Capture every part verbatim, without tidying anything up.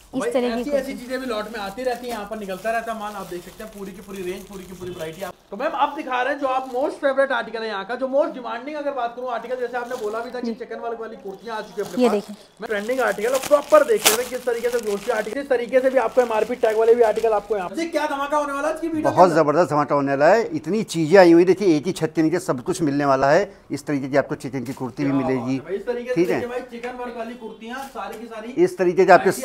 इस तरह की ऐसी चीजें भी लॉट में आती रहती हैं, यहाँ पर निकलता रहता है माल। आप देख सकते हैं पूरी की पूरी रेंज, पूरी की पूरी वैरायटी। आप तो मैम आप दिखा रहे हैं जो आप मोस्ट फेवरेट आर्टिकल है यहाँ का, जो मोस्ट डिमांडिंग अगर बात करूँ आर्टिकल, जैसे आपने बोला भी था कि चिकन वाली वाली कुर्तियां आ चुकी है अपने पास। मैं ट्रेंडिंग आर्टिकल और प्रॉपर देख रहे हैं किस तरीके से ग्लोसी आर्टिकल, इस तरीके से भी आपको एमआरपी टैग वाले भी आर्टिकल आपको यहाँ पे क्या धमाका होने वाला है। बहुत जबरदस्त धमाका होने वाला है, इतनी चीजें आई हुई। देखिए एक ही छत के नीचे सब कुछ मिलने वाला है। इस तरीके की आपको चिकन की कुर्ती भी मिलेगी, ठीक है। चिकन वर्क वाली कुर्तियां सारी की सारी इस तरीके से आपके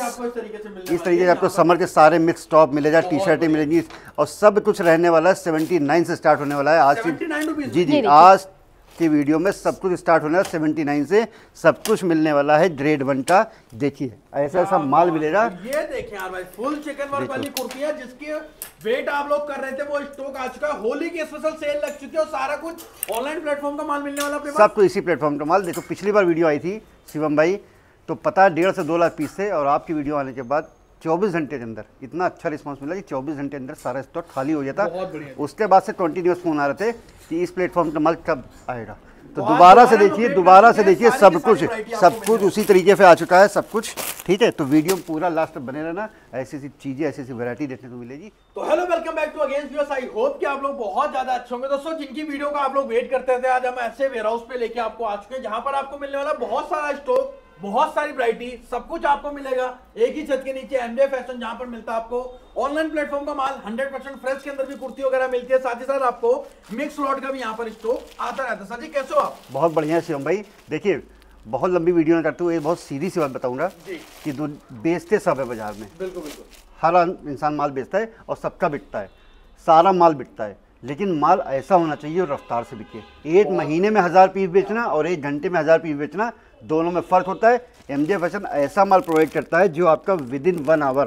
इस तरीके से आपको समर के सारे मिक्स टॉप मिलेगा, टी शर्टें मिलेगी और सब कुछ रहने वाला है। सेवेंटी नाइन से स्टार्ट होने वाला है आज की, जी जी आज की वीडियो में सब कुछ स्टार्ट होने वाला है सेवेंटी नाइन से, सब कुछ मिलने वाला है ग्रेड वन का। देखिए ऐसा ऐसा माल मिलेगा। ये देखें यार भाई, फुल चिकन वर्क वाली कुर्तियां जिसकी वेट आप लोग कर रहे थे वो स्टॉक आ चुका है। होली की स्पेशल सेल लग चुकी है और सारा कुछ ऑनलाइन प्लेटफॉर्म का माल मिलने वाला है। सब कुछ इसी प्लेटफॉर्म का माल। देखो पिछली बार वीडियो आई थी शिवम भाई तो पता डेढ़ से दो लाख पीस थे और आपकी वीडियो आने के बाद चौबीस घंटे के अंदर इतना अच्छा रिस्पांस मिला कि चौबीस घंटे के अंदर सारा स्टॉक खाली हो जाता। उसके बाद से कंटिन्यूअस फोन आ रहे थे कि इस प्लेटफॉर्म का माल कब आएगा। तो दोबारा से देखिए दोबारा से देखिए सब कुछ सब कुछ उसी तरीके से आ चुका है सब कुछ, ठीक है। तो वीडियो में पूरा लास्ट तक बने रहना, ऐसी ऐसी चीजें ऐसी ऐसी वैरायटी देखने को मिलेगी। तो hello welcome back to again viewers, I hope कि आप लोग बहुत ज्यादा अच्छे होंगे। दोस्तों जिनकी वीडियो का आप लोग वेट करते थे, आज हम ऐसे वेयर हाउस पे लेके आपको आ चुके हैं जहां पर आपको मिलने वाला बहुत सारा स्टॉक, बहुत सारी वैरायटी, सब कुछ आपको मिलेगा एक ही छत के नीचे। एमजे फैशन जहां पर मिलता है आपको ऑनलाइन प्लेटफॉर्म का माल, हंड्रेड परसेंट फ्रेश के अंदर भी कुर्ती वगैरह मिलती है। साथ ही साथ आपको मिक्स लॉट का भी यहाँ पर स्टॉक आता रहता है। सर जी कैसे हो आप? बहुत बढ़िया शिवम भाई। देखिए बहुत लंबी वीडियो में करते हुए बहुत सीधी सी बात बताऊंगा कि दो बेचते सब है बाजार में। बिल्कुल बिल्कुल, हर इंसान माल बेचता है और सबका बिकता है, सारा माल बिकता है, लेकिन माल ऐसा होना चाहिए और रफ्तार से बिके। एक महीने में हज़ार पीस बेचना और एक घंटे में हज़ार पीस बेचना, दोनों में फ़र्क होता है। एमजे फैशन ऐसा माल प्रोवाइड करता है जो आपका विद इन वन आवर,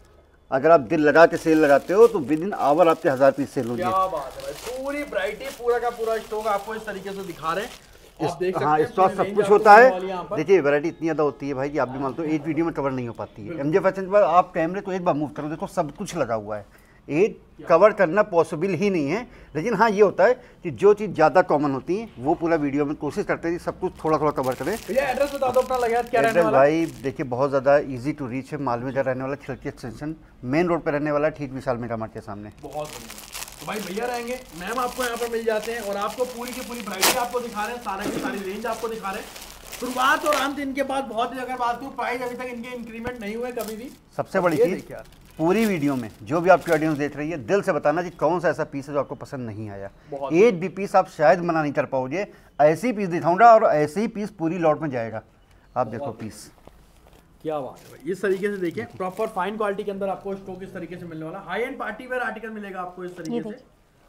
अगर आप दिल लगा के सेल लगाते हो तो विद इन आवर आपके हज़ार पीस सेल होगी। क्या बात है भाई, पूरी वैरायटी पूरा का पूरा स्टॉक आपको इस तरीके से दिखा रहे हैं। आप देख हाँ इस वक्त सब कुछ होता है। देखिए वैरायटी इतनी ज़्यादा होती है भाई कि आप भी मानते हो एक वीडियो में कवर नहीं हो पाती है। एमजे फैशन पर आप कैमरे को एक बार मूव करो, देखो सब कुछ लगा हुआ है, एक कवर करना पॉसिबल ही नहीं है। लेकिन हाँ ये होता है कि जो चीज़ ज़्यादा कॉमन होती है वो पूरा वीडियो में कोशिश करते हैं कि सब कुछ थोड़ा थोड़ा कवर करें। भैया एड्रेस बता दो अपना, लगा क्या रहने वाला? भाई देखिए बहुत ज़्यादा इजी टू रीच है, मालवीय रहने वाला, खिड़की एक्सटेंशन मेन रोड पर रहने वाला, ठीक विशाल मेगा मार्ट के सामने। बहुत बढ़िया। तो भाई भैया रहेंगे, मैम आपको यहाँ पर मिल जाते हैं और आपको पूरी की पूरी वैरायटी आपको दिखा रहे हैं, सारा की सारी रेंज आपको दिखा रहे हैं। शुरुआत और अंत इनके बाद बहुत ही, अगर बात करूँ प्राइस अभी तक इनके इंक्रीमेंट नहीं हुए कभी भी। सबसे बड़ी चीज़ पूरी वीडियो में जो भी आपकी ऑडियंस देख रही है दिल से बताना कि कौन सा ऐसा पीस है जो आपको पसंद नहीं आया। एक भी पीस आप शायद मना नहीं कर पाओगे, ऐसे ही पीस दिखाऊंगा और ऐसे ही पीस पूरी लॉट में जाएगा। आप देखो पीस, क्या बात है भाई। इस तरीके से देखिए प्रॉपर फाइन क्वालिटी के अंदर आपको स्टॉक इस तरीके से मिलने वाला, high end party wear article मिलेगा आपको इस तरीके से।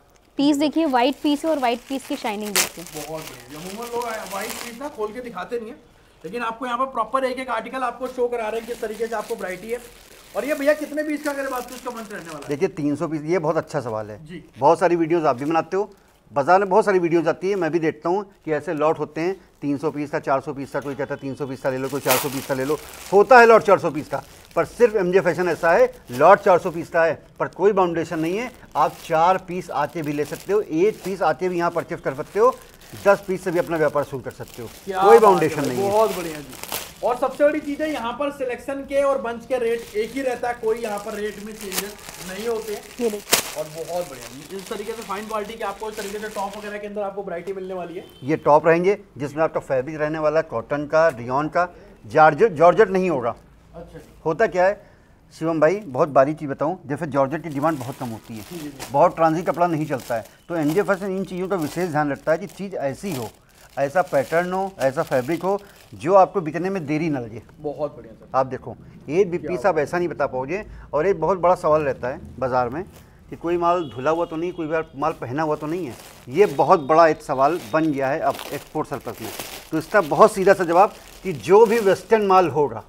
पीस देखिए व्हाइट पीस है और व्हाइट पीस की शाइनिंग देखिए बहुत बढ़िया। अमूमन लोग व्हाइट पीस ना खोल के दिखाते नहीं है, लेकिन आपको यहाँ पर प्रॉपर एक एक आर्टिकल आपको शो करा रहे हैं किस तरीके से आपको वैरायटी है। और ये भैया कितने पीस का अगर बात उसका मंथ रहने वाला है? देखिए तीन सौ पीस, ये बहुत अच्छा सवाल है जी। बहुत सारी वीडियोस आप भी बनाते हो, बाजार में बहुत सारी वीडियोस आती है, मैं भी देखता हूँ कि ऐसे लॉट होते हैं तीन सौ पीस का, चार सौ पीस का, कोई कहता है तीन सौ पीस का ले लो, कोई चार सौ पीस का ले लो, होता है लॉट चार सौ पीस का। पर सिर्फ एमजे फैशन ऐसा है लॉट चार सौ पीस का है, पर कोई बाउंडेशन नहीं है। आप चार पीस आते भी ले सकते हो, एक पीस आते भी यहाँ परचेस कर सकते हो, दस पीस से भी अपना व्यापार शुरू कर सकते हो, कोई बाउंडेशन नहीं है। बहुत बढ़िया जी। और सबसे बड़ी चीज है यहाँ पर सिलेक्शन के और बंच के रेट एक ही रहता है, कोई यहाँ पर रेट में चेंजेस नहीं होते हैं। और बहुत बढ़िया इस तरीके से फाइन क्वालिटी के आपको इस तरीके से टॉप वगैरह के अंदर आपको वैरायटी मिलने वाली है। ये टॉप रहेंगे जिसमें आपका फैब्रिक रहने वाला कॉटन का, रियॉन का, जॉर्जेट जॉर्जेट नहीं होगा। अच्छा होता क्या है शिवम भाई, बहुत बारीक चीज़ बताऊं, जैसे जॉर्जेट की डिमांड बहुत कम होती है, बहुत ट्रांजिट कपड़ा नहीं चलता है, तो एमजे फैशन इन चीज़ों का विशेष ध्यान रखता है कि चीज़ ऐसी हो, ऐसा पैटर्न हो, ऐसा फैब्रिक हो जो आपको बिकने में देरी न लगे। बहुत बढ़िया सर। आप देखो एक भी पीस आप ऐसा नहीं बता पाओगे। और एक बहुत बड़ा सवाल रहता है बाज़ार में कि कोई माल धुला हुआ तो नहीं, कोई बार माल पहना हुआ तो नहीं है। ये बहुत बड़ा एक सवाल बन गया है अब एक्सपोर्ट सर्कस में। तो इसका बहुत सीधा सा जवाब कि जो भी वेस्टर्न माल होगा,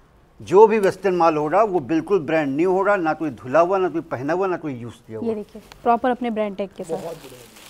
जो भी वेस्टर्न माल होगा वो बिल्कुल ब्रांड न्यू होगा, ना कोई धुला हुआ, ना कोई पहना हुआ, ना कोई यूज किया हुआ। ये देखिए प्रॉपर अपने ब्रांड टैग के साथ,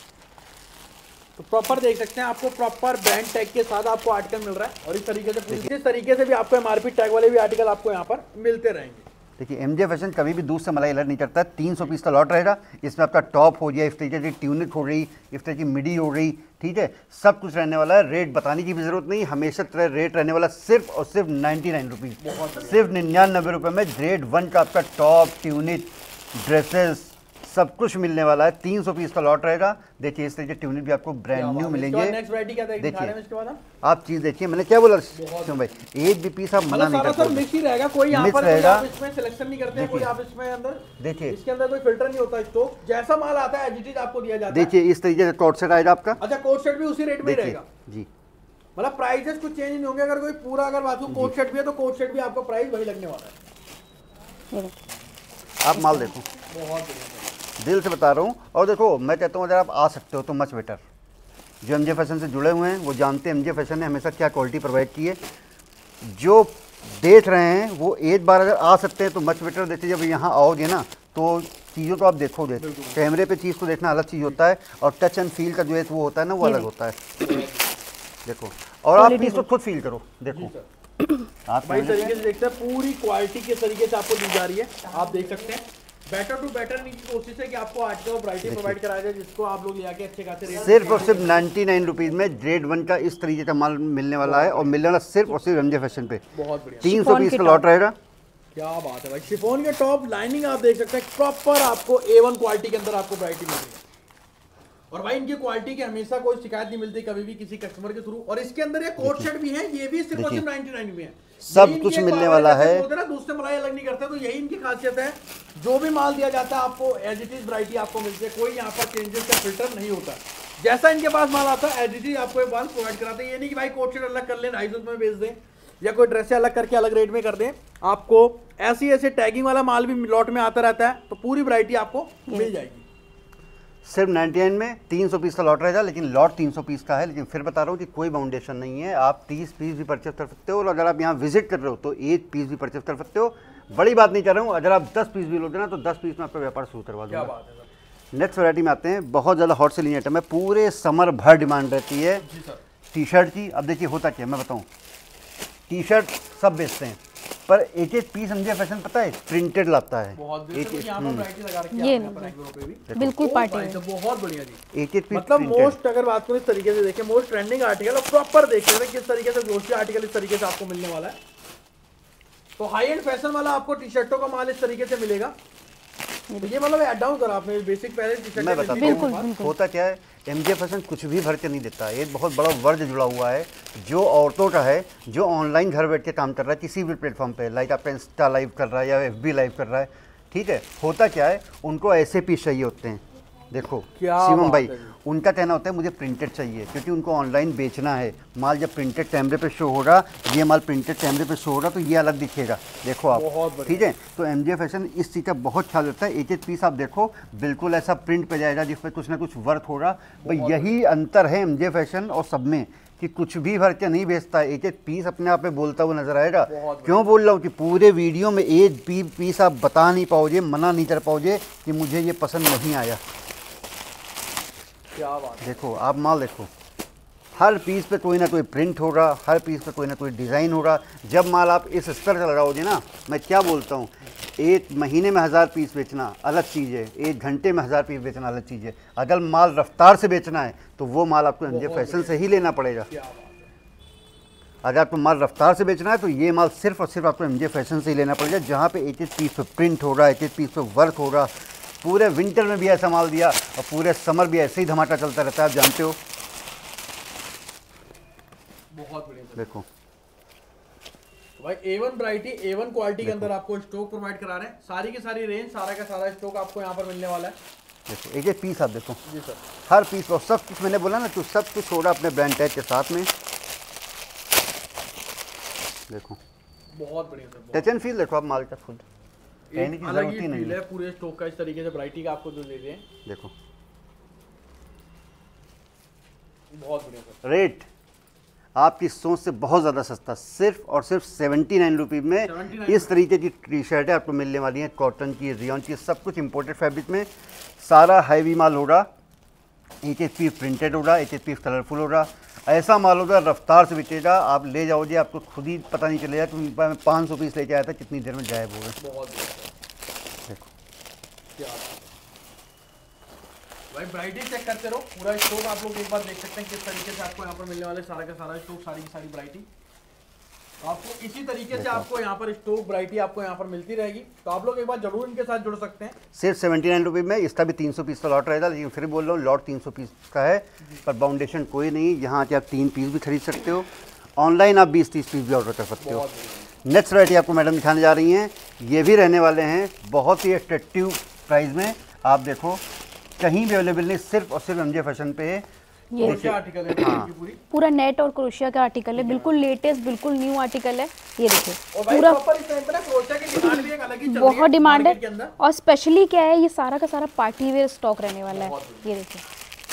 तो प्रॉपर देख सकते हैं आपको प्रॉपर ब्रांड टैग के साथ आपको आर्टिकल मिल रहा है। और इस तरीके से इस तरीके से भी आपको एमआरपी टैग वाले भी आर्टिकल आपको यहाँ पर मिलते रहेंगे। देखिए एमजे फैशन कभी भी दूध से मलाई अलग नहीं करता। तीन सौ पीस का लॉट रहेगा, इसमें आपका टॉप हो गया, इस तरीके की ट्यूनिक हो गई, इस तरह की मिडी हो गई, ठीक है, सब कुछ रहने वाला है, रेट बताने की भी जरूरत नहीं, हमेशा तरह रेट रहने वाला सिर्फ और सिर्फ नाइन्टी नाइन रुपीज़, सिर्फ निन्यानबे रुपये में ग्रेड वन का आपका टॉप, ट्यूनिक, ड्रेसेस सब कुछ मिलने वाला है। तीन सौ पीस का लॉट रहेगा। देखिए इस तरीके ट्यूनिक भी आपको ब्रांड न्यू मिलेंगे। देखिए आप चीज देखिए, मैंने क्या बोला भाई, एक भी पीस आप मना नहीं करते, मिक्स ही रहेगा, कोई यहाँ पर कोई आप इसमें सिलेक्शन नहीं करते हैं, कोई आप इसमें अंदर देखिए इसके अंदर कोई फिल्टर नहीं होता, स्टॉक जैसा माल आता है एज इट इज आपको दिया जाता है। देखिए इस तरीके से कोट सेट आएगा आपका। अच्छा, कोट सेट भी उसी रेट में रहेगा जी, मतलब प्राइसेस कुछ चेंज नहीं होंगे। अगर कोई पूरा अगर बात को कोट सेट भी है तो कोट सेट भी आपको प्राइस वही लगने वाला है। आप माल देखो, बहुत बढ़िया, दिल से बता रहा हूँ। और देखो मैं कहता हूँ अगर आप आ सकते हो तो मच बेटर। जो एमजे फैशन से जुड़े हुए हैं वो जानते हैं एमजे फैशन ने हमेशा क्या क्वालिटी प्रोवाइड की है। जो देख रहे हैं वो एक बार अगर आ सकते हैं तो मच बेटर। देखिए जब यहाँ आओगे ना तो चीज़ों को आप देखोगे, कैमरे पे चीज़ को देखना अलग चीज़ होता है और टच एंड फील का जो है वो होता है ना वो अलग होता है। देखो और आप पीस को खुद फील करो। देखो आप भाई तरीके से देखते हैं, पूरी क्वालिटी के तरीके से आपको दी जा रही है। आप देख सकते हैं बेटर टू बेटर की कोशिश है कि आपको आज का वैरायटी प्रोवाइड कराया जाए जिसको आप लोग ले आके अच्छे खासे रेट सिर्फ और सिर्फ नाइन्टी नाइन रुपीज में ग्रेड वन का इस तरीके का माल मिलने वाला है और मिलने वाला सिर्फ और सिर्फ एमजे फैशन पे। बहुत बढ़िया, तीन सौ पीस का लॉट रहेगा। क्या बात है भाई, शिफॉन के टॉप लाइनिंग आप देख सकते हैं, प्रॉपर आपको ए वन क्वालिटी के अंदर आपको वैरायटी मिल रही है। और भाई इनकी क्वालिटी की हमेशा कोई शिकायत नहीं मिलती कभी भी किसी कस्टमर के थ्रू। और इसके अंदर ये कोट सेट भी है, ये भी सिर्फ और सिर्फ नाइन्टी नाइन में है, सब कुछ मिलने वाला है। दूसरे मलाई अलग नहीं करते, तो यही इनकी खासियत है। जो भी माल दिया जाता है आपको एज इट इज वैरायटी आपको मिलती है, कोई यहाँ पर चेंजेस का फिल्टर नहीं होता। जैसा इनके पास माल आता है एज इट इज आपको माल प्रोवाइड कराते हैं। ये नहीं कि भाई कोट सेट अलग कर लें ढाई सौ में बेच दें या कोई ड्रेस अलग करके अलग रेट में कर दें। आपको ऐसी ऐसे टैगिंग वाला माल भी लॉट में आता रहता है, तो पूरी वैरायटी आपको मिल जाएगी। सिर्फ नाइन्टी नाइन में तीन सौ पीस का लॉट रहेगा, लेकिन लॉट तीन सौ पीस का है। लेकिन फिर बता रहा हूँ कि कोई बाउंडेशन नहीं है, आप तीस पीस भी परचेस कर सकते हो। और अगर आप यहाँ विजिट कर रहे हो तो एक पीस भी परचेस कर सकते हो। बड़ी बात नहीं कर रहा हूँ, अगर आप दस पीस भी लोगे ना तो दस पीस में आपका व्यापार शुरू करवा दूँगा। नेक्स्ट वैरायटी में आते हैं, बहुत ज़्यादा हॉट सेलिंग आइटम है, पूरे समर भर डिमांड रहती है टी शर्ट की। अब देखिए होता क्या है मैं बताऊँ, टी शर्ट सब बेचते हैं पर एक एक पीस एमजे फैशन पता है प्रिंटेड लाता है। एक एक यहाँ पर वैरायटी लगा रखी है आपने पे भी, बिल्कुल पार्टी है, बहुत बढ़िया जी। एक एक पीस मतलब मोस्ट अगर बात करें इस तरीके से देखें, मोस्ट ट्रेंडिंग आर्टिकल और प्रॉपर देख रहे हैं किस तरीके से ग्लोसी आर्टिकल इस तरीके से आपको मिलने वाला है। तो हाई एंड फैशन वाला आपको टी शर्टों का माल इस तरीके से मिलेगा। ये मतलब ऐड डाउन करा आपने बेसिक पहले टी शर्ट। मैं बताता हूँ होता क्या है, एमजे फैशन कुछ भी भर के नहीं देता है। एक बहुत बड़ा वर्ड जुड़ा हुआ है जो औरतों का है, जो ऑनलाइन घर बैठ के काम कर रहा है किसी भी प्लेटफॉर्म पे, लाइक आपका इंस्टा लाइव कर रहा है या एफबी लाइव कर रहा है, ठीक है। होता क्या है, उनको ऐसे पीस चाहिए होते हैं। देखो शिवम भाई उनका कहना होता है मुझे प्रिंटेड चाहिए, क्योंकि उनको ऑनलाइन बेचना है। माल जब प्रिंटेड कैमरे पे शो होगा, ये माल प्रिंटेड कैमरे पे शो होगा तो ये अलग दिखेगा। देखो आप, ठीक है। तो एमजे फैशन इस चीज़ का बहुत ख्याल रखता है। एक एक पीस आप देखो बिल्कुल ऐसा प्रिंट पे जाएगा जिसमें कुछ ना कुछ वर्क होगा। भाई यही अंतर है एमजे फैशन और सब में कि कुछ भी भर के नहीं बेचता है, एक एक पीस अपने आप में बोलता हुआ नजर आएगा। क्यों बोल रहा हूँ कि पूरे वीडियो में एक भी पीस आप बता नहीं पाओगे, मना नहीं कर पाओगे कि मुझे ये पसंद नहीं आया। क्या बात है। देखो आप माल देखो, हर पीस पे कोई ना कोई प्रिंट होगा, हर पीस पे कोई ना कोई डिज़ाइन होगा। जब माल आप इस स्तर से लगाओगे ना, मैं क्या बोलता हूँ, एक महीने में हज़ार पीस बेचना अलग चीज़ है, एक घंटे में हज़ार पीस बेचना अलग चीज़ है। अगर माल रफ्तार से बेचना है तो वो माल आपको एमजे फैशन से ही लेना पड़ेगा। अगर आपको माल रफ्तार से बेचना है तो ये माल सिर्फ और सिर्फ आपको एमजे फैशन से ही लेना पड़ेगा, जहाँ पे एक एक पीस पे प्रिंट होगा, एक एक पीस पे वर्क होगा। पूरे विंटर में भी ऐसा माल दिया और पूरे समर भी ऐसे ही धमाका चलता रहता है, आप जानते हो। बहुत बढ़िया देखो तो भाई A one variety A one quality के अंदर आपको स्टॉक प्रोवाइड करा रहे हैं। सारी की सारी रेंज, सारा का सारा स्टॉक आपको यहाँ पर मिलने वाला है। देखो एक एक पीस आप देखो जी सर, हर पीस को सब कुछ मैंने बोला ना, तो सब कुछ होगा अपने ब्रांड टैग के साथ में। देखो बहुत बढ़िया सर, टच एंड फील देखो आप माल का खुद, कहने की अलग जरूरत ही ही नहीं फील है। है पूरे स्टॉक का। इस तरीके से वैरायटी का आपको जो दे दें, देखो बहुत बढ़िया सर। रेट आपकी सोच से बहुत ज़्यादा सस्ता, सिर्फ और सिर्फ सेवेंटी नाइन रुपीज़ में सेवेंटी इस तरीके की टी शर्ट है आपको मिलने वाली है। कॉटन की, रियॉन की, सब कुछ इंपोर्टेड फैब्रिक में। सारा हैवी माल होगा, एक एक पीस प्रिंटेड होगा, एक एक पीस कलरफुल होगा। ऐसा माल होगा रफ्तार से बिकेगा, आप ले जाओगे आपको खुद ही पता नहीं चलेगा कि मैं पाँच सौ पीस लेके आया था, कितनी देर में गायब हो गए। बहुत बढ़िया सर। देखो क्या भाई वैरायटी चेक करते रहो, पूरा स्टॉक आप लोग एक बार देख सकते हैं किस तरीके से आपको यहाँ पर मिलने वाले सारा का सारा स्टॉक, सारी की सारी वैरायटी आपको इसी तरीके से आपको यहाँ पर स्टॉक वैरायटी आपको यहाँ पर मिलती रहेगी। तो आप लोग एक बार जरूर इनके साथ जुड़ सकते हैं। सिर्फ सेवेंटी नाइन रुपीज़ में, इसका भी तीन सौ पीस का लॉट रहेगा, लेकिन फिर बोल रहा हूँ लॉट तीन सौ पीस का है, पर बाउंडेशन कोई नहीं। यहाँ आके आप तीन पीस भी खरीद सकते हो, ऑनलाइन आप बीस तीस पीस भी ऑर्डर कर सकते हो। नेक्स्ट वैरायटी आपको मैडम दिखाने जा रही हैं, ये भी रहने वाले हैं बहुत ही अट्रैक्टिव प्राइस में। आप देखो कहीं भी अवेलेबल नहीं, सिर्फ और सिर्फ एमजे फैशन पे है। ये आर्टिकल है हाँ। पूरी पूरा नेट और क्रोशिया का आर्टिकल है, बिल्कुल लेटेस्ट, बिल्कुल न्यू आर्टिकल है। ये देखिए और भाई पूरा प्रॉपर इस टाइम पे ना क्रोशिया की डिमांड भी एक अलग ही चल रही है बहुत डिमांड मार्केट के है। अंदर। और स्पेशली क्या है, ये सारा का सारा पार्टी वेयर स्टॉक रहने वाला है। ये देखिए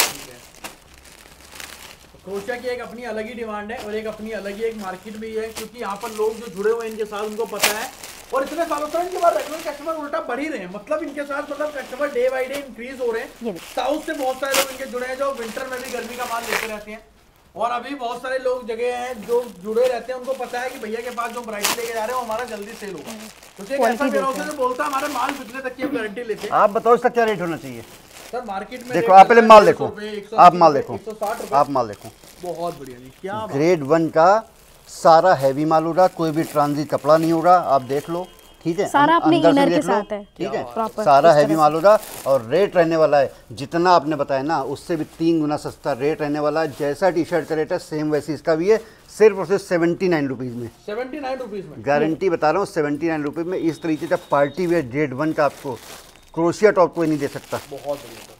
क्रोशिया की एक अपनी अलग ही डिमांड है और एक अपनी अलग ही एक मार्केट भी है, क्योंकि यहाँ पर लोग जो जुड़े हुए हैं इनके साथ उनको पता है, और इतने सालों से इनके बाद रेगुलर कस्टमर उल्टा बढ़ ही रहे हैं। मतलब इनके साथ मतलब customer day by day increase हो रहे हैं। साउथ से बहुत सारे लोग इनके जुड़े हैं जो विंटर में भी गर्मी का माल लेते रहते हैं, और अभी बहुत सारे लोग जगह हैं जो जुड़े रहते हैं, उनको पता है कि भैया के पास जो वैरायटी लेके जा रहे हैं वो हमारा जल्दी सेल होगा। तो एक ऐसा वेयरहाउस है जो बोलता है हमारे माल बिकने तक की हम गारंटी लेते हैं। आप बताओ इसका क्या रेट होना चाहिए सर मार्केट में देखो, आप पहले माल देखो, आप माल देखो, आप माल देखो, बहुत बढ़िया जी, क्या ग्रेड वन का सारा हैवी माल हो रहा, कोई भी ट्रांजिट कपड़ा नहीं हो रहा, आप देख लो, ठीक है, सारा अपने अंदर से इनर भी के देख लो, साथ है, ठीक है, प्रॉपर सारा इस हैवी तरह माल हो रहा, और रेट रहने वाला है जितना आपने बताया ना उससे भी तीन गुना सस्ता रेट रहने वाला है। जैसा टी शर्ट का रेट है सेम वैसे इसका भी है, सिर्फ और सिर्फ सेवेंटी नाइन रुपीज़ में, सेवेंटी नाइन रुपीज में गारंटी बता रहा हूँ, सेवेंटी नाइन रुपीज़ में इस तरीके का पार्टी वेयर ग्रेड वन का आपको क्रोशिया टॉप कोई नहीं दे सकता। बहुत बढ़िया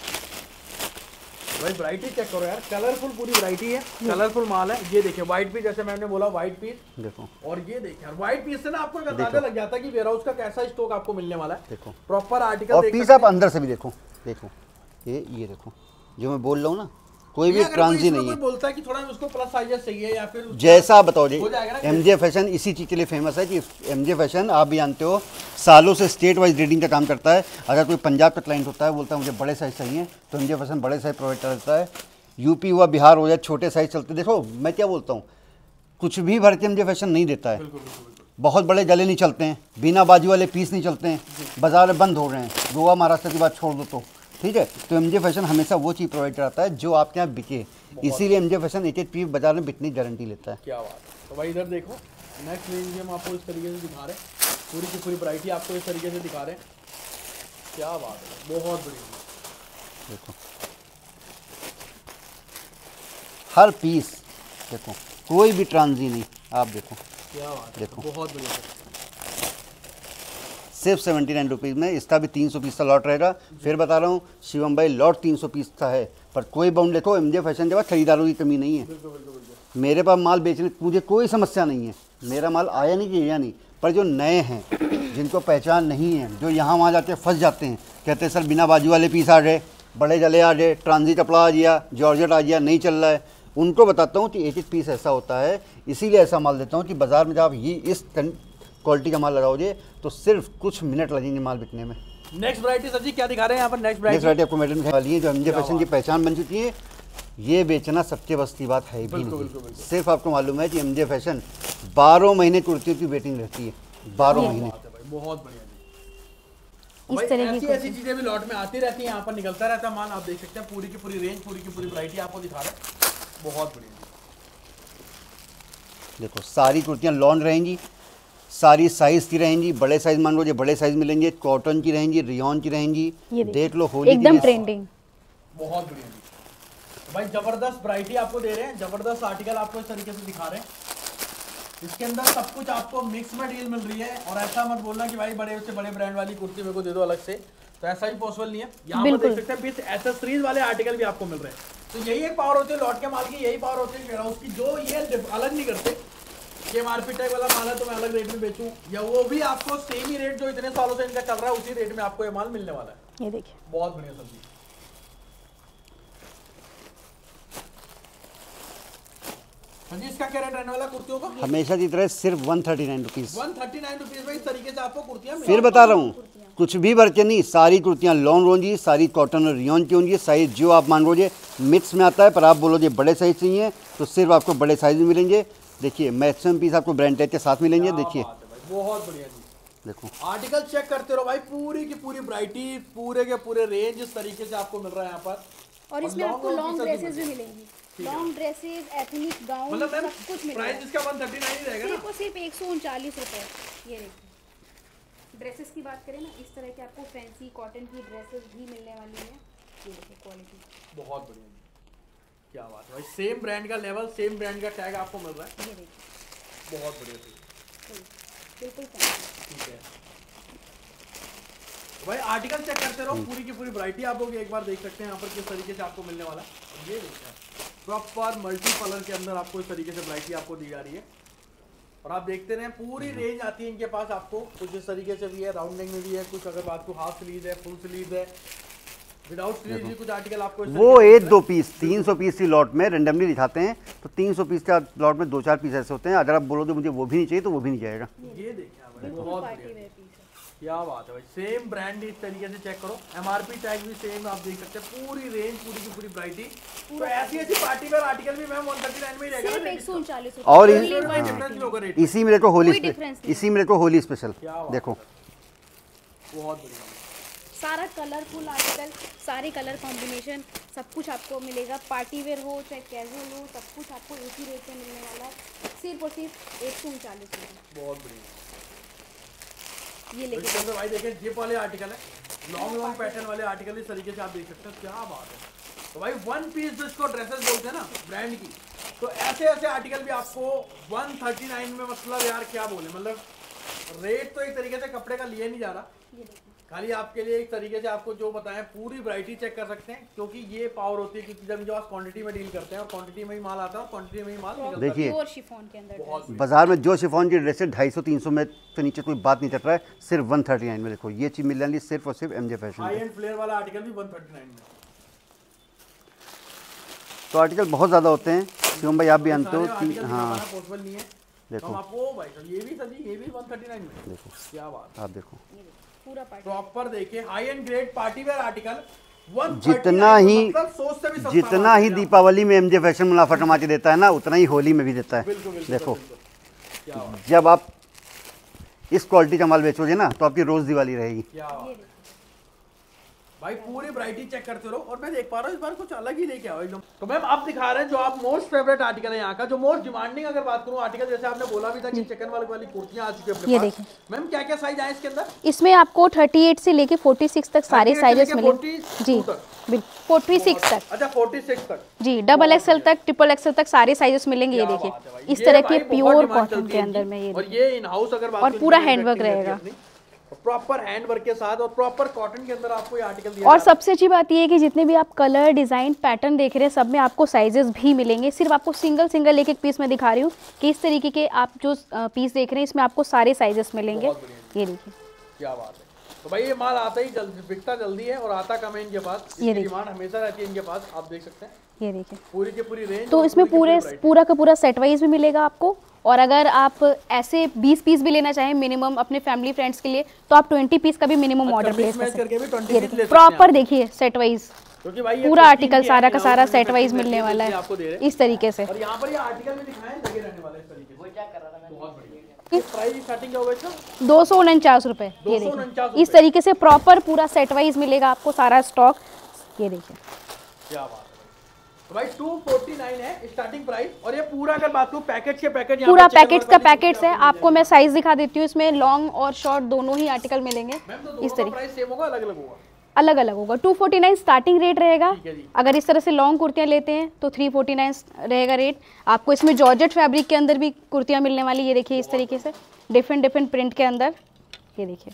भाई, वैरायटी चेक करो यार, कलरफुल पूरी वैरायटी है, कलरफुल माल है। ये देखिए व्हाइट पीस, जैसे मैंने बोला व्हाइट पीस देखो, और ये देखिए यार व्हाइट पीस से ना आपको एक अंदाजा लग जाता है कि वेयरहाउस का कैसा स्टॉक आपको मिलने वाला है। देखो प्रॉपर आर्टिकल और देख पीस सकते आप अंदर से भी देखो, देखो ये ये देखो जो मैं बोल रहा हूँ ना, कोई भी हैं। अगर कोई ट्रांजी इसमें नहीं कोई है। बोलता है कि थोड़ा उसको प्लस साइज चाहिए या फिर उसका- जैसा आप बताओ जी, हो जाएगा ना। एमजे फैशन इसी चीज़ के लिए फेमस है कि एमजे फैशन आप भी जानते हो सालों से स्टेट वाइज रीडिंग का काम करता है। अगर कोई पंजाब का क्लाइंट होता है बोलता है मुझे बड़े साइज चाहिए, तो एमजे फैशन बड़े साइज प्रोवाइड करता है। यूपी हुआ, बिहार हो जाए, छोटे साइज चलते। देखो मैं क्या बोलता हूँ, कुछ भी भर के एमजे फैशन नहीं देता है। बहुत बड़े गले नहीं चलते हैं, बिना बाजू वाले पीस नहीं चलते हैं, बाजार बंद हो रहे हैं, गोवा महाराष्ट्र की बात छोड़ दो तो, ठीक है। तो एमजे फैशन हमेशा वो चीज़ प्रोवाइड कराता है जो आपके यहाँ बिके, इसीलिए एमजे फैशन एक एक पीस बाजार में बिकने की गारंटी लेता है। क्या बात है। तो भाई इधर देखो नेक्स्ट रेंज हम आपको इस तरीके से दिखा रहे हैं, पूरी की पूरी वैरायटी आपको इस तरीके से दिखा रहे हैं। क्या बात है, बहुत बढ़िया। देखो हर पीस देखो, कोई भी ट्रांजी नहीं, आप देखो क्या बात है, देखो बहुत बढ़िया। सिर्फ सेवेंटी नाइन रुपीज़ में, इसका भी तीन सौ पीस का लॉट रहेगा। फिर बता रहा हूँ शिवम भाई, लॉट तीन सौ पीस का है, पर कोई बाउंड देखो, एमजे फैशन के बाद खरीदारों की कमी नहीं है। बिल्कुल बिल्कुल बिल्कुल। मेरे पास माल बेचने मुझे कोई समस्या नहीं है, मेरा माल आया नहीं कि या नहीं, पर जो नए हैं जिनको पहचान नहीं है, जो यहाँ वहाँ जाके फंस जाते हैं, कहते हैं सर बिना बाजू वाले पीस आ गए, बड़े जले आ गए, ट्रांजी कपड़ा आ गया, जॉर्जेट आ गया, नहीं चल रहा है, उनको बताता हूँ कि एक एक पीस ऐसा होता है। इसीलिए ऐसा माल देता हूँ कि बाज़ार में जब आप ये इस क्वालिटी का माल लगाओगे तो सिर्फ कुछ मिनट लगेंगे माल बिकने में। नेक्स्ट वैरायटी सर जी क्या दिखा रहे हैं यहाँ पर? नेक्स्ट नेक्स्ट वैरायटी वैरायटी आपको मैडम दिखाने वाली है जो एमजे फैशन की पहचान बन चुकी है। ये बेचना सबके बस की बात है भी नहीं, सिर्फ आपको मालूम है कि एमजे फैशन बारह महीने कुर्तियों की वेटिंग रहती है, बारह महीने। बहुत बढ़िया इस भाई, तरीके ऐसी की ऐसी चीजें भी लॉट में आती रहती हैं, यहाँ पर निकलता रहता है माल। आप देख सकते हैं पूरी की पूरी रेंज, पूरी की पूरी वैरायटी आपको दिखा रहे हैं। बहुत बढ़िया। देखो सारी कुर्तियाँ लॉन रहेंगी, सारी साइज की रहेंगी, बड़े साइज मान लो, बड़े साइज मिलेंगे, कॉटन की रहेंगी, रियॉन की रहेंगी। देख लो होली एकदम ट्रेंडिंग, बहुत बढ़िया जी। भाई जबरदस्त वैरायटी आपको दे रहे हैं, जबरदस्त आर्टिकल आपको इस तरीके से दिखा रहे हैं। इसके अंदर सब कुछ आपको मिक्स में डील मिल रही है, और ऐसा मत बोलना कि भाई बड़े से बड़े ब्रांड वाली कुर्ती मेरे को दे दो अलग से, तो ऐसा ही पॉसिबल नहीं है। यहाँ पर देख सकते हैं बीस एक्सेसरीज वाले आर्टिकल भी आपको मिल रहे हैं। तो यही एक पावर होती है लॉट के माल की, यही पावर होती है वेयरहाउस की, जो ये अलग नहीं करते कि एमआरपी टैग वाला माल है तो मैं अलग रेट में बेचूं, या वो भी आपको सेम ही रेट जो इतने सालों से इनका चल रहा है उसी रेट में आपको ये माल मिलने वाला है। ये देखिए बहुत बढ़िया सब्जी। जी इसका क्या रेट रहने वाला कुर्तियों का? हमेशा की तरह सिर्फ one thirty nine rupees. One thirty nine rupees में इस तरीके से आपको कुर्तियां मिल फिर बता रहा हूँ, कुछ भी बर्चे नहीं, सारी कुर्तियाँ लॉन होंगी, सारी कॉटन और रियॉन की होंगी। साइज जो आप मांगोगे मिक्स में आता है, पर आप बोलोगे बड़े साइज चाहिए तो सिर्फ आपको बड़े साइज में मिलेंगे। देखिए मैक्सिमम पीस आपको ब्रांड टैग के साथ मिलेंगे। देखिए बहुत बढ़िया जी। देखो आर्टिकल चेक करते रहो भाई, पूरी की पूरी वैरायटी, पूरे के पूरे रेंज इस तरीके से आपको मिल रहा है यहाँ पर। और इसमें आपको लॉन्ग ड्रेसेस भी मिलेंगी, लॉन्ग ड्रेसेस, एथनिक गाउन, मतलब मैम सब कुछ मिलेगा। प्राइस इसका एक सौ उनतालीस ही रहेगा ना? सिर्फ और सिर्फ एक सौ उनचालीस रुपये। ये देखिए ड्रेसेस की बात करें ना, इस तरह के आपको फैंसी कॉटन की ड्रेसेस भी मिलने वाली है। ये देखिए क्वालिटी बहुत बढ़िया, क्या बात है भाई, सेम ब्रांड का लेवल, सेम ब्रांड का टैग आपको मिल रहा है। ये देखिए बहुत बढ़िया चीज, बिल्कुल फैंसी। ठीक है भाई, आर्टिकल चेक करते रहो, पूरी की पूरी वैरायटी आप लोग एक बार देख सकते हैं यहाँ पर किस तरीके से आपको मिलने वाला है। ये देखिए प्रॉपर मल्टी कलर के अंदर आपको इस तरीके से वैरायटी आपको दी जा रही है। और आप देखते रहे पूरी रेंज आती है इनके पास आपको, कुछ इस तरीके से भी है, राउंडिंग में भी है, कुछ अगर बात को हाफ स्लीव है, फुल स्लीव है, विदाउट स्लीव भी कुछ आर्टिकल आपको इस वो एक दो पीस तीन सौ पीस की लॉट में रेंडमली दिखाते हैं, तो तीन सौ पीस का लॉट में दो चार पीस ऐसे होते हैं। अगर आप बोलोगे मुझे वो भी नहीं चाहिए तो वो भी नहीं जाएगा। ये देखिए भाई, बहुत बढ़िया, क्या बात है भाई, सेम ब्रांड इस तरीके से चेक करो, एमआरपी टैग भी सेम आप देख सकते हैं, पूरी रेंज, पूरी की पूरी वैरायटी। तो ऐसी ऐसी पार्टी वेयर आर्टिकल भी मैम एक सौ उनतालीस में ही रहेगा ना? एक सौ उनचालीस और इस- डिफरेंस भी होगा रेट, इसी में देखो होली कोई स्पे- difference नहीं। इसी में देखो होली स्पेशल क्या बात देखो, बहुत बढ़िया। सारा कलरफुल आर्टिकल, सारे कलर कॉम्बिनेशन, सब कुछ आपको मिलेगा। पार्टी वेयर हो चाहे कैजुअल हो, सब कुछ आपको एक ही रेट में मिलने वाला है, सिर्फ और सिर्फ एक सौ उनचालीस रुपये। बहुत बढ़िया। ये तो इसके लेके अंदर भाई देखिए जिप वाले आर्टिकल है, लॉन्ग लॉन्ग पैटर्न वाले आर्टिकल इस तरीके से आप देख सकते हैं, क्या बात है। तो भाई वन पीस जिसको ड्रेसेस बोलते हैं ना ब्रांड की, तो ऐसे ऐसे आर्टिकल भी आपको एक सौ उनतालीस में, मतलब यार क्या बोले, मतलब रेट तो एक तरीके से कपड़े का लिया नहीं जा रहा, ये देखिए खाली आपके लिए एक तरीके से आपको जो बताएं पूरी वैरायटी चेक कर सकते हैं, क्योंकि ये पावर होती है, क्योंकि जब जो आप क्वांटिटी में डील करते हैं और क्वांटिटी में ही माल आता है और क्वांटिटी में ही माल निकलता है। देखिए प्योर शिफॉन के अंदर बहुत बाजार में जो शिफॉन की ड्रेस है ढाई सौ तीन सौ में तो नीचे कोई बात नहीं चल रहा है, सिर्फ वन थर्टी नाइन में देखो ये चीज मिल रही है सिर्फ और सिर्फ एमजे फैशन हाई में। एंड फ्लेयर वाला आर्टिकल भी एक सौ उनतालीस में। तो आर्टिकल बहुत ज़्यादा होते हैं शिवम भाई, आप भी जानते हो कि हाँ पॉसिबल नहीं है, देखो हम आपको भाई साहब ये भी सभी ये भी एक सौ उनतालीस में, देखो क्या बात, आप देखो पूरा पार्टी प्रॉपर देखिए high end grade party wear article एक सौ उनतालीस, जितना ही मतलब सोच से भी सस्ता जितना माल ही है। दीपावली में एमजे फैशन मुनाफा कमा के देता है ना, उतना ही होली में भी देता है। बिल्कुल बिल्कुल देखो बिल्कुल। क्या बात, जब आप इस क्वालिटी का माल बेचोगे ना तो आपकी रोज दिवाली रहेगी। क्या बात। ये देखिए भाई पूरी वैरायटी चेक करते रहो, और मैं देख पा रहा हूँ इस बार कुछ अलग ही लेके आओ एकदम। तो मैम आप दिखा रहे हैं जो आप मोस्ट फेवरेट आर्टिकल है यहाँ का, जो मोस्ट डिमांडिंग अगर बात करूँ आर्टिकल, जैसे आपने बोला भी था कि चिकन वर्क वाली कुर्तियाँ आ चुकी है अपने ये पास। देखिए। मैम क्या क्या साइज आए इसके अंदर? इसमें आपको अड़तीस से लेके छियालीस तक सारे अड़तीस से साइजेस लेके मिलेंगे जी, बयालीस तक। बिल्कुल छियालीस तक अच्छा छियालीस तक, जी, डबल एक्सएल तक, ट्रिपल एक्सएल तक सारे साइजेस मिलेंगे। ये क्या देखिए बात है भाई। इस ये तरह भाई के बहुत प्योर डिमांड कॉटन चलती के है अंदर इनकी। में ये और देखिए। ये इन हाउस अगर बात और करें पूरा तो हैंडवर्क manufacturing रहेगा। रहती है अपनी, प्रॉपर हैंडवर्क के साथ और प्रॉपर कॉटन के अंदर आपको ये आर्टिकल दिया और जा रहा है। सबसे अच्छी बात ये है कि जितने भी आप कलर डिज़ाइन पैटर्न देख रहे हैं सब में आपको साइजेस भी मिलेंगे। सिर्फ आपको सिंगल सिंगल एक एक पीस में दिखा रही हूँ कि इस तरीके के आप जो पीस देख रहे हैं इसमें आपको सारे साइजेस मिलेंगे। बहुत बढ़िया। ये देखिए क्या बात है। तो भाई ये माल आता ही जल्दी, बिकता जल्दी है और आता कम है इनके पास, ये इसकी देखिए। डिमांड हमेशा रहती है इनके पास, आप देख सकते हैं ये देखिए। पूरी की पूरी रेंज। तो इसमें पूरे पूरा का पूरा सेट वाइज भी मिलेगा आपको, और अगर आप ऐसे बीस पीस भी लेना चाहें मिनिमम अपने फैमिली फ्रेंड्स के लिए तो आप बीस पीस का भी मिनिमम ऑर्डर प्लेस कर सकते करके भी बीस हैं। पीस ले सकते हैं प्रॉपर देखिए सेट वाइज क्योंकि भाई ये पूरा फिफ्टीन आर्टिकल की सारा है, का सारा इसमें सेट वाइज फिफ्टीन मिलने वाला इसलिए आपको दे रहे है हैं। इस तरीके से। और यहाँ पर ये आर्टिकल भी दिखाएं लगे रहने वाला है इस तरीके से। वो चेक कर रहा था मैं। बहुत बढ़िया। ये प्राइस स्टार्टिंग क्या होगा इसका? दो सौ उनचास रुपये। ये दो सौ देखिए उनचास इस तरीके से प्रॉपर पूरा सेट वाइज मिलेगा आपको सारा स्टॉक। ये देखिए क्या बात है। तो भाई दो सौ उनचास है स्टार्टिंग प्राइस, और ये पूरा अगर बात करूं पैकेट के पैकेट पूरा पैकेट्स का पैकेट्स है। आपको मैं साइज दिखा देती हूँ, इसमें लॉन्ग और शॉर्ट दोनों ही आर्टिकल मिलेंगे। इस तरीके प्राइस सेम होगा अलग अलग होगा? अलग अलग होगा। Two forty nine starting rate रहेगा। ठीक है जी। अगर इस तरह से लॉन्ग कुर्तियाँ लेते हैं तो थ्री फोर्टी नाइन रहेगा रेट। आपको इसमें जॉर्जेट फैब्रिक के अंदर भी कुर्तियाँ मिलने वाली। ये देखिए इस तरीके से डिफरेंट डिफरेंट प्रिंट के अंदर। ये देखिए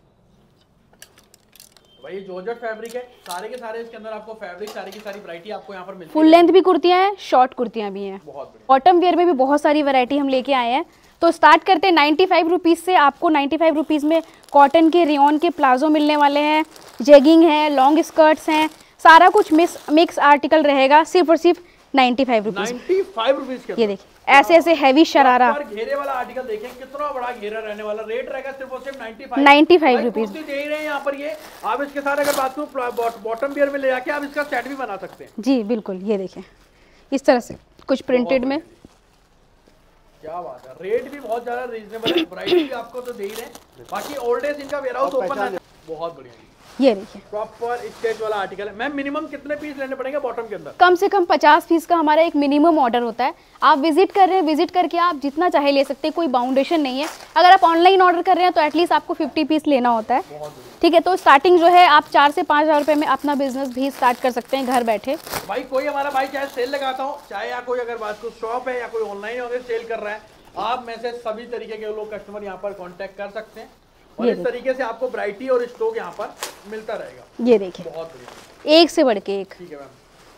भाई ये जॉर्जेट फैब्रिक है, सारे के सारे इसके अंदर आपको फैब्रिक सारी की सारी वैरायटी आपको यहाँ पर मिलती है। फुल लेंथ भी कुर्तियाँ हैं, शॉर्ट कुर्तियाँ भी हैं। बहुत बढ़िया। बॉटम वेयर में भी बहुत सारी वैरायटी हम लेके आए हैं। तो स्टार्ट करते हैं नाइन्टी फाइव रुपीज़ से। आपको नाइन्टी फाइव रुपीज़ में कॉटन के रेयॉन के प्लाजो मिलने वाले हैं, जेगिंग है, लॉन्ग स्कर्ट्स हैं, सारा कुछ मिक्स मिक्स आर्टिकल रहेगा सिर्फ और सिर्फ ninety five rupees. Ninety five rupees के ये देखिए ऐसे ऐसे हैवी शरारा अंदर घेरे वाला आर्टिकल देखें कितना बड़ा घेरा रहने वाला, रेट रहेगा सिर्फ और सिर्फ नाइन्टी नाइन्टी फाइव भाई रुपीज़। कुर्ती दे ही रहे हैं यहाँ पर ये। आप इसके साथ अगर बात करूँ बॉटम वियर में ले जाके आप इसका सेट भी बना सकते हैं। जी बिल्कुल। ये देखिए इस तरह से कुछ प्रिंटेड में क्या बात है, रेट भी बहुत ज्यादा रीजनेबल है, वैरायटी भी आपको तो दे ही रहे। बाकी ओल्ड एज इनका वेयरहाउस ओपन है, बहुत बढ़िया। ये देखिए प्रॉपर स्टेज वाला आर्टिकल है। मैम मिनिमम कितने पीस लेने पड़ेंगे बॉटम के अंदर? कम से कम पचास पीस का हमारा एक मिनिमम ऑर्डर होता है। आप विजिट कर रहे हैं, विजिट करके आप जितना चाहे ले सकते हैं, कोई बाउंडेशन नहीं है। अगर आप ऑनलाइन ऑर्डर कर रहे हैं तो एटलीस्ट आपको पचास पीस लेना होता है, ठीक है। तो स्टार्टिंग जो है आप चार से पाँच हज़ार रुपये में अपना बिजनेस भी स्टार्ट कर सकते हैं घर बैठे। भाई कोई हमारा भाई चाहे सेल लगाता हो, चाहे या कोई अगर बात को शॉप है या कोई ऑनलाइन अगर सेल कर रहा है, आप में से सभी तरीके के लोग कस्टमर यहाँ पर कांटेक्ट कर सकते हैं और इस तरीके से आपको वैरायटी और स्टॉक यहाँ पर मिलता रहेगा। ये देखिए बहुत बढ़िया, एक से बढ़ के एक। ठीक है मैम।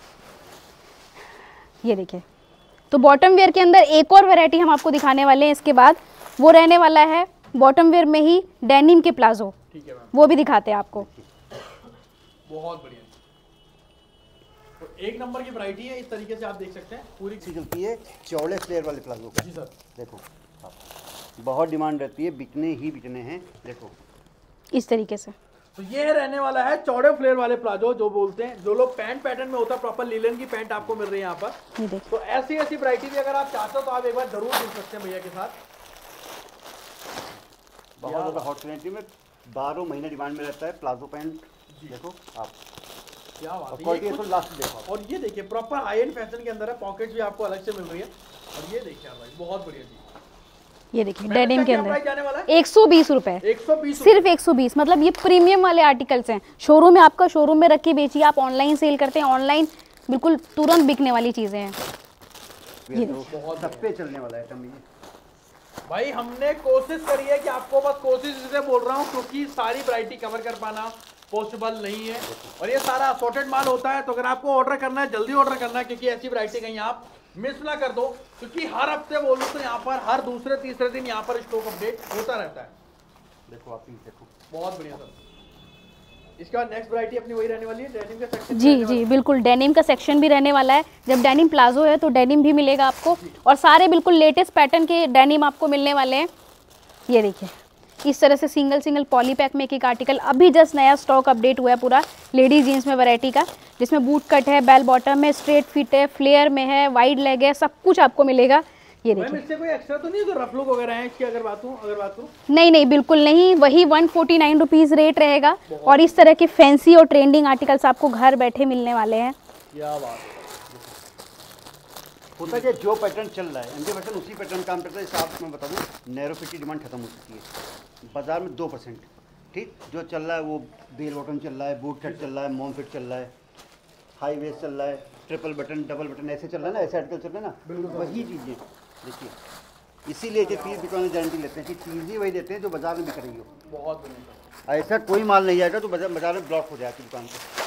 ये देखिए, तो बॉटम वेयर के अंदर एक और वैरायटी हम आपको दिखाने वाले हैं इसके बाद, वो रहने वाला है बॉटम वेयर में ही डेनिम के प्लाजो। ठीक है मैम, वो भी दिखाते हैं आपको। बहुत बढ़िया, तो एक नंबर की वैरायटी है। इस तरीके से आप देख सकते हैं पूरी चलती है चौड़े फ्लेयर वाले प्लाजो का। जी सर, देखो बहुत डिमांड रहती है, बिकने ही बिकने हैं। देखो इस तरीके से, तो ये रहने वाला है चौड़े फ्लेयर वाले प्लाजो, जो बोलते हैं, जो लोग पैंट पैटर्न में होता है, प्रॉपर लिलन की पैंट आपको मिल रही है यहाँ पर। ये देखिए तो ऐसी ऐसी वैरायटी भी अगर आप चाहते हो तो आप एक बार जरूर मिल सकते हैं भैया के साथ। बहुत ज़्यादा हॉट क्वालिटी में बारह महीने डिमांड में रहता है प्लाजो पैंट। देखो आप क्या बात है, क्वालिटी ये तो कुछ- लास्ट देखो। और ये देखिए प्रॉपर हाई एंड फैशन के अंदर है, पॉकेट्स भी आपको अलग से मिल रही है। और ये देखिए भाई बहुत बढ़िया जी, ये देखिए डेनिम के अंदर जाने वाला है एक सौ बीस रुपए, एक सौ बीस सिर्फ एक सौ बीस। मतलब ये प्रीमियम वाले आर्टिकल्स हैं, शोरूम में आपका शोरूम में रख के बेचिए, आप ऑनलाइन सेल करते हैं, ऑनलाइन बिल्कुल तुरंत बिकने वाली चीजें हैं। ये बहुत सब पे चलने वाला आइटम ये। भाई हमने कोशिश करी है कि आपको बस कोशिश इसलिए बोल रहा हूँ क्योंकि सारी वैरायटी कवर कर पाना पॉसिबल नहीं है, और ये सारा असॉर्टेड माल होता है। तो अगर आपको ऑर्डर करना है, जल्दी ऑर्डर करना है, क्योंकि ऐसी वैरायटी कहीं आप मिस ना कर दो, क्योंकि हर हफ्ते बोलूँ तो यहाँ पर हर दूसरे तीसरे दिन यहाँ पर स्टॉक अपडेट होता रहता है। देखो आप पीस देखो, बहुत बढ़िया सर। इसके बाद नेक्स्ट वैरायटी अपनी वही रहने वाली है, डेनिम का सेक्शन। जी जी बिल्कुल, डेनिम का सेक्शन भी रहने वाला है। जब डेनिम प्लाजो है तो डेनिम भी मिलेगा आपको, और सारे बिल्कुल लेटेस्ट पैटर्न के डेनिम आपको मिलने वाले हैं। ये देखिए इस तरह से सिंगल सिंगल पॉली पैक में एक एक आर्टिकल, अभी जस्ट नया स्टॉक अपडेट हुआ है पूरा लेडीज जीन्स में वैरायटी का, जिसमें बूट कट है, बेल बॉटम है, स्ट्रेट फिट है, फ्लेयर में है, वाइड लेग है, सब कुछ आपको मिलेगा। ये देखिए इससे कोई एक्स्ट्रा तो नहीं है जो रफ लुक वगैरह है इसकी, अगर बात करूं अगर बात करूं नहीं नहीं बिल्कुल नहीं, वही one forty nine rupees rate रहेगा। और इस तरह के फैंसी और ट्रेंडिंग आर्टिकल्स आपको घर बैठे मिलने वाले हैं। क्या बात है, होता है जो पैटर्न चल रहा है एमजे पैटर्न उसी पैटर्न काम करता है। हिसाब मैं बता दूँ, नैरो फिट की डिमांड खत्म हो चुकी है बाजार में, दो परसेंट ठीक जो चल रहा है वो बेल बॉटम चल रहा है, बूट कट चल रहा है, मॉम फिट चल रहा है, हाई वेस्ट चल रहा है, ट्रिपल बटन डबल बटन ऐसे चल रहा है ना, ऐसे आर्टिकल चल रहे हैं ना, वही चीज़ें देखिए। इसीलिए कि पीस दुकान गारंटी लेते हैं कि चीज़ ही वही देते हैं जो बाजार में बिक रही हो। बहुत बढ़िया। ऐसा कोई माल नहीं आएगा तो बाजार बाजार में ब्लॉक हो जाएगी दुकान पे।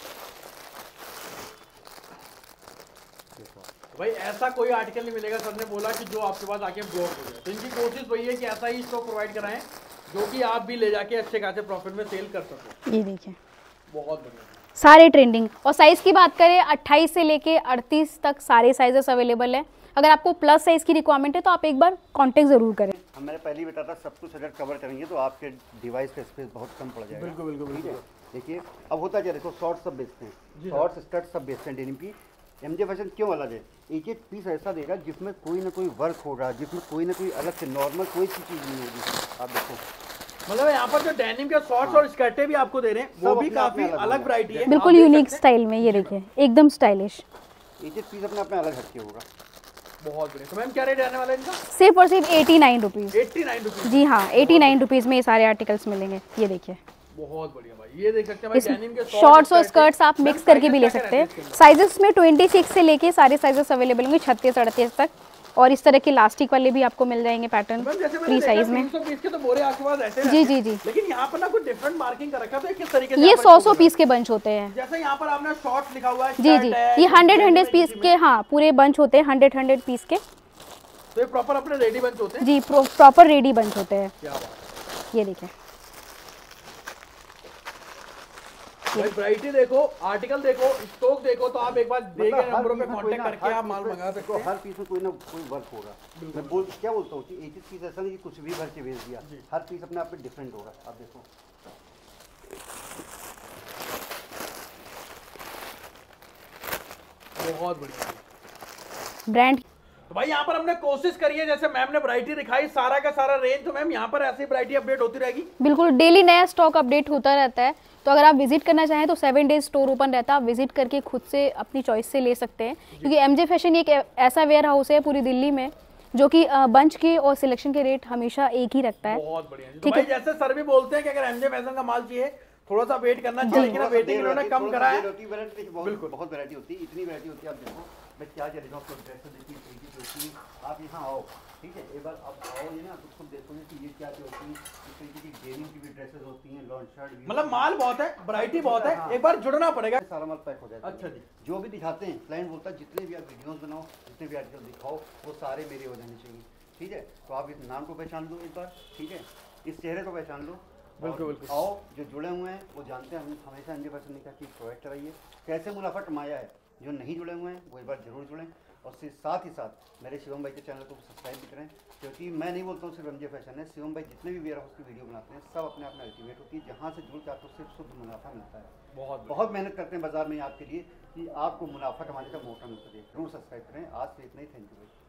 भाई ऐसा कोई आर्टिकल नहीं मिलेगा, सर ने बोला कि जो आपके पास आके ब्लॉक हो जाए, तो इनकी कोशिश वही है कि ऐसा ही स्टॉक प्रोवाइड कराएं जो कि आप भी ले जाके अच्छे खासे प्रॉफिट में सेल कर सको। ये देखिए बहुत बढ़िया, सारे ट्रेंडिंग। और साइज़ की बात करें अट्ठाईस से लेके अड़तीस तक सारे साइजेस अवेलेबल हैं। अगर आपको प्लस साइज़ की रिक्वायरमेंट है तो आप एक बार कांटेक्ट ज़रूर करें। हम मैंने पहले ही बताया था, सब कुछ अगर कवर करेंगे तो आपके डिवाइस का स्पेस बहुत कम पड़ जाएगा। बिल्कुल बिल्कुल ठीक है, देखिए अब होता क्या, देखो शॉर्ट सब बेचते हैं, शॉर्ट्स स्कर्ट सब बेचते हैं डेनिम की। एमजे फैशन क्यों अलग है, एक एक पीस ऐसा देगा जिसमें कोई ना कोई वर्क होगा, जिसमें कोई ना कोई अलग से नॉर्मल कोई सी चीज़ नहीं होगी। आप देखो मतलब यहाँ पर जो डेनिम के शॉर्ट्स और स्कर्टें भी आपको दे रहे हैं वो सब भी अपने आप काफी में अलग अलग होगा। वैरायटी है, बिल्कुल यूनिक स्टाइल में। ये देखिए एकदम स्टाइलिश, एक एक पीस अपने आप में अलग हटके होगा। बहुत बढ़िया। तो मैम क्या रेट रहने वाला है इनका? सिर्फ और सिर्फ eighty nine rupees. Eighty nine rupees. जी हाँ, एटी नाइन रुपीज़ में ये सारे आर्टिकल्स मिलेंगे। ये देखिए बहुत बढ़िया भाई, ये देख सकते हैं भाई डेनिम के शॉर्ट्स और स्कर्ट्स आप मिक्स करके भी ले सकते हैं। साइजेस में छब्बीस से लेके सारे साइजेस अवेलेबल होंगे, छत्तीस अड़तीस तक। और इस तरह के इलास्टिक वाले भी आपको मिल जाएंगे पैटर्न फ्री साइज में। तीन सौ पीस के तो बोरे आपके पास ऐसे जी जी जी, लेकिन यहाँ पर ना कुछ डिफरेंट मार्किंग कर रखा है, तो किस तरीके से ये सौ सौ पीस के बंच होते हैं। जैसे यहाँ पर आपने शॉर्ट्स लिखा हुआ है, जी जी, ये हंड्रेड हंड्रेड पीस के हाँ पूरे बंच होते हैं, हंड्रेड हंड्रेड पीस के। तो ये प्रॉपर अपने रेडी बंच होते हैं। जी प्रॉपर रेडी बंच होते हैं। क्या बात, ये देखिए भाई वैरायटी देखो, आर्टिकल देखो, स्टॉक देखो, तो आप एक बार दिए गए मतलब हर नंबरों पे पीस में कोई कांटेक्ट ना- करके हर आप पीस माल में- मंगा सकते देखो, हैं। हर पीस में कोई ना कोई वर्क होगा। मैं बोल क्या बोलता हूँ कि एक एक पीस ऐसा नहीं कि कुछ भी भर के भेज दिया, हर पीस अपने आप में डिफरेंट होगा। आप देखो बहुत बढ़िया। ब्रांड। तो भाई यहाँ पर हमने कोशिश करी है, जैसे मैम ने वैरायटी दिखाई सारा का सारा रेंज, तो मैम यहाँ पर ऐसी वैरायटी अपडेट होती रहेगी। बिल्कुल, डेली नया स्टॉक अपडेट होता रहता है, तो अगर आप विजिट करना चाहें तो सेवन डेज स्टोर ओपन रहता है, आप विजिट करके खुद से अपनी चॉइस से ले सकते हैं, क्योंकि एमजे फैशन एक ऐसा वेयर हाउस है पूरी दिल्ली में जो कि बंच के और सिलेक्शन के रेट हमेशा एक ही रखता है। बहुत बढ़िया। तो भाई जैसे सर भी बोलते हैं कि अगर एमजे फैशन का माल चाहिए थोड़ा सा वेट करना चाहिए, लेकिन वेटिंग इन्होंने कम करा है। बिल्कुल, बहुत वैरायटी होती है, इतनी वैरायटी होती है। आप देखो मैं क्या कह रहा हूँ, आपको ड्रेस देखिए तरीके की होती है। आप यहाँ आओ, ठीक है, एक बार आप आओगे ना तो खुद देखोगे कि ये क्या क्या होती है। इस तरीके की गेमिंग की भी ड्रेसेस होती हैं, लॉन्ग शर्ट, मतलब माल बहुत है, वैरायटी बहुत है, एक बार जुड़ना पड़ेगा। सारा माल पैक हो जाएगा। अच्छा जी, जो भी दिखाते हैं क्लाइंट बोलता है जितने भी आप वीडियोस बनाओ, जितने भी आर्टिकल दिखाओ, वो सारे मेरे हो जाने चाहिए, ठीक है। तो आप इस नाम को पहचान लो एक बार, ठीक है, इस चेहरे को पहचान लो। बिल्कुल बिल्कुल। आओ, जो जुड़े हुए हैं वो जानते हैं हमने हमेशा एमजे फैशन ने क्या चीज़ प्रोवाइड कराई है, कैसे मुनाफा कमाया है। जो नहीं जुड़े हुए हैं वो एक बार जरूर जुड़ें, और साथ ही साथ मेरे शिवम भाई के चैनल को सब्सक्राइब भी करें, क्योंकि मैं नहीं बोलता हूँ सिर्फ एमजे फैशन है, शिवम भाई जितने भी वेयर हाउस की वीडियो बनाते हैं सब अपने आप में अल्टीमेट होती है। जहाँ से जुड़ के आपको सिर्फ शुद्ध मुनाफा मिलता है। बहुत बहुत मेहनत करते हैं बाजार में आपके लिए कि आपको मुनाफा कमाने का मौका मिलता है। जरूर सब्सक्राइब करें। आज से इतना ही, थैंक यू भाई।